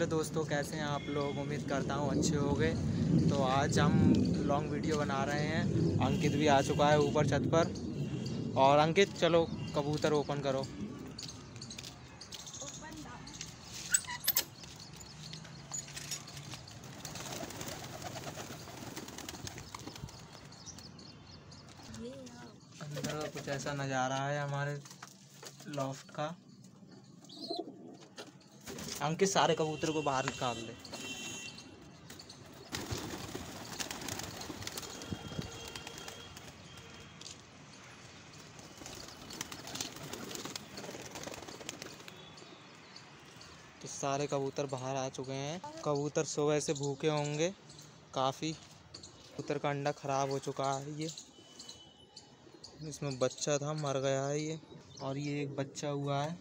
दोस्तों, कैसे हैं आप लोग। उम्मीद करता हूँ अच्छे होंगे। तो आज हम लॉन्ग वीडियो बना रहे हैं। अंकित भी आ चुका है ऊपर छत पर। और अंकित चलो कबूतर ओपन करो। अंदर का कुछ ऐसा नज़ारा है हमारे लॉफ्ट का। अंकित सारे कबूतर को बाहर निकाल दे। तो सारे कबूतर बाहर आ चुके हैं। कबूतर सुबह से भूखे होंगे काफ़ी। कबूतर का अंडा ख़राब हो चुका है। ये इसमें बच्चा था, मर गया है ये। और ये एक बच्चा हुआ है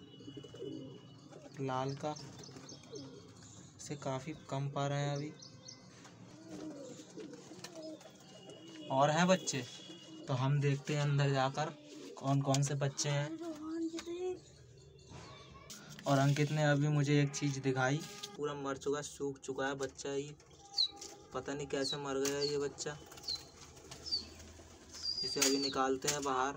लाल का। इसे काफ़ी कम पा रहे हैं अभी। और हैं बच्चे, तो हम देखते हैं अंदर जाकर कौन कौन से बच्चे हैं। और अंकित ने अभी मुझे एक चीज़ दिखाई। पूरा मर चुका, सूख चुका है बच्चा। ये पता नहीं कैसे मर गया ये बच्चा। इसे अभी निकालते हैं बाहर।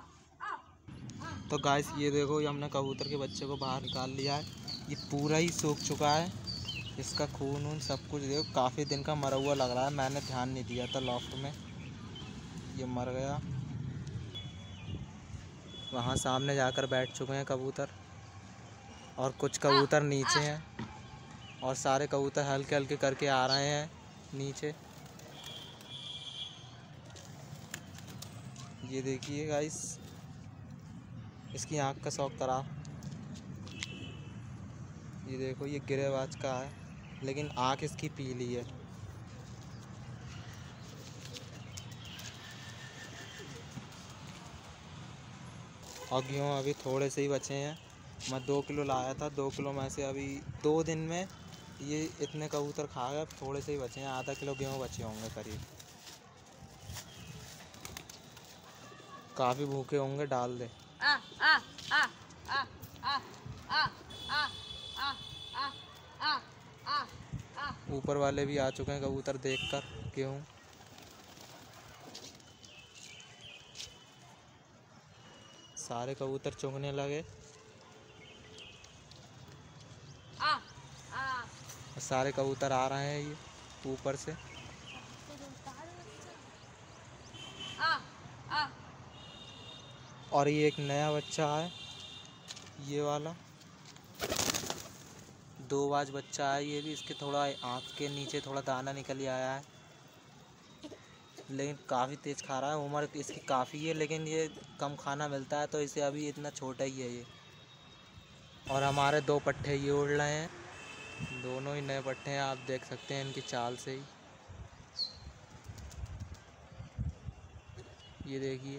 तो गाइस ये देखो, ये हमने कबूतर के बच्चे को बाहर निकाल लिया है। ये पूरा ही सूख चुका है। इसका खून वून सब कुछ देखो, काफ़ी दिन का मरा हुआ लग रहा है। मैंने ध्यान नहीं दिया था लॉफ्ट में। ये मर गया। वहाँ सामने जाकर बैठ चुके हैं कबूतर। और कुछ कबूतर नीचे हैं। और सारे कबूतर हल्के हल्के करके आ रहे हैं नीचे। ये देखिए गाइस, इसकी आँख का शौक करा। ये देखो, ये गिरेबाज का है, लेकिन आँख इसकी पीली है। और गेहूँ अभी थोड़े से ही बचे हैं। मैं 2 किलो लाया था। 2 किलो में से अभी 2 दिन में ये इतने कबूतर खा गए। अब थोड़े से ही बचे हैं। आधा किलो गेहूँ बचे होंगे करीब। काफ़ी भूखे होंगे। डाल दे। ऊपर वाले भी आ चुके हैं कबूतर देखकर गेहूँ। सारे कबूतर चुगने लगे। सारे कबूतर आ रहे हैं ये ऊपर से। और ये एक नया बच्चा है, ये वाला 2 बाज बच्चा है ये भी। इसके थोड़ा आँख के नीचे थोड़ा दाना निकल आया है, लेकिन काफ़ी तेज़ खा रहा है। उम्र इसकी काफ़ी है, लेकिन ये कम खाना मिलता है तो इसे अभी इतना छोटा ही है ये। और हमारे 2 पट्ठे ये उड़ रहे हैं। दोनों ही नए पट्ठे हैं, आप देख सकते हैं इनकी चाल से ही। ये देखिए,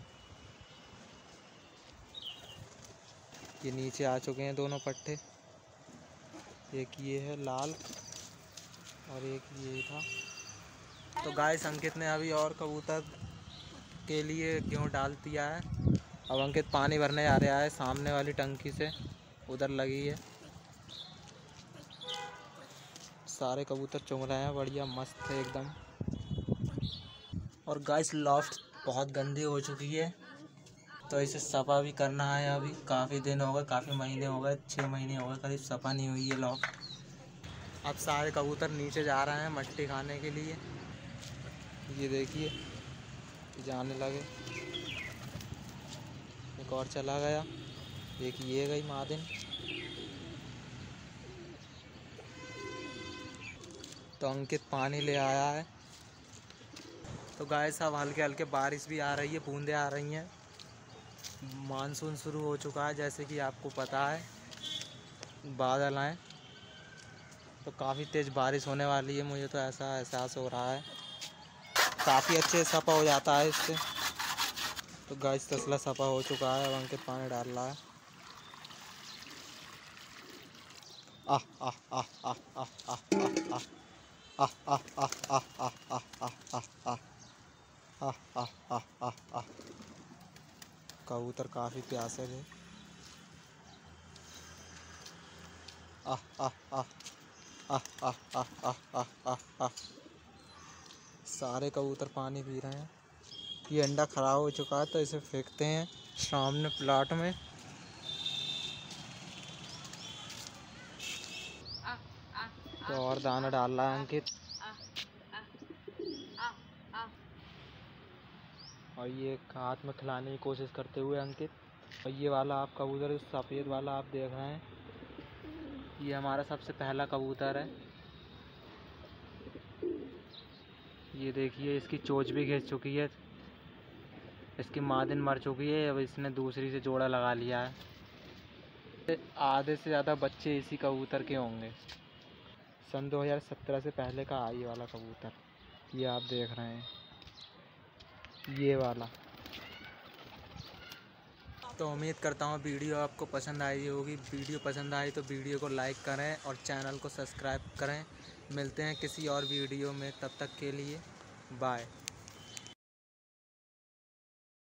ये नीचे आ चुके हैं दोनों पट्ठे। एक ये है लाल और एक ये था। तो गाइस अंकित ने अभी और कबूतर के लिए गेहूँ डाल दिया है। अब अंकित पानी भरने आ रहा है सामने वाली टंकी से, उधर लगी है। सारे कबूतर चुग रहे हैं, बढ़िया मस्त है एकदम। और गाइस लॉफ्ट बहुत गंदी हो चुकी है, तो इसे सफा भी करना है। अभी काफ़ी दिन हो गए, काफ़ी महीने हो गए, 6 महीने हो गए करीब सफा नहीं हुई है लॉफ्ट। अब सारे कबूतर नीचे जा रहे हैं मट्टी खाने के लिए। ये देखिए जाने लगे। एक और चला गया। एक ये गई मादिन। तो अंकित पानी ले आया है। तो गाइस अब हल्के हल्के बारिश भी आ रही है, बूंदें आ रही हैं। मानसून शुरू हो चुका है जैसे कि आपको पता है। बादल आए तो काफ़ी तेज़ बारिश होने वाली है, मुझे तो ऐसा एहसास हो रहा है। काफ़ी अच्छे सफा हो जाता है इससे। तो गाइस तसला सफा हो चुका है। अब अंकित पानी डाल रहा है। आह आह आह आह आह आह आह आह आह आह आह आह आह आह आह आह आह आह आह। कबूतर काफ़ी प्यासे थे। आह आह आह आह आह आह आह आह आह। सारे कबूतर पानी पी रहे हैं। ये अंडा खराब हो चुका है तो इसे फेंकते हैं सामने प्लाट में। तो और दाना डाल रहा है अंकित। और ये हाथ में खिलाने की कोशिश करते हुए अंकित। और ये वाला आप कबूतर, सफ़ेद वाला आप देख रहे हैं, ये हमारा सबसे पहला कबूतर है। ये देखिए इसकी चोंच भी घिस चुकी है, इसकी मादिन मर चुकी है। अब इसने दूसरी से जोड़ा लगा लिया है। आधे से ज़्यादा बच्चे इसी कबूतर के होंगे। सन 2017 से पहले का आई वाला कबूतर, ये आप देख रहे हैं, ये वाला। तो उम्मीद करता हूँ वीडियो आपको पसंद आई होगी। वीडियो पसंद आई तो वीडियो को लाइक करें और चैनल को सब्सक्राइब करें। मिलते हैं किसी और वीडियो में, तब तक के लिए बाय।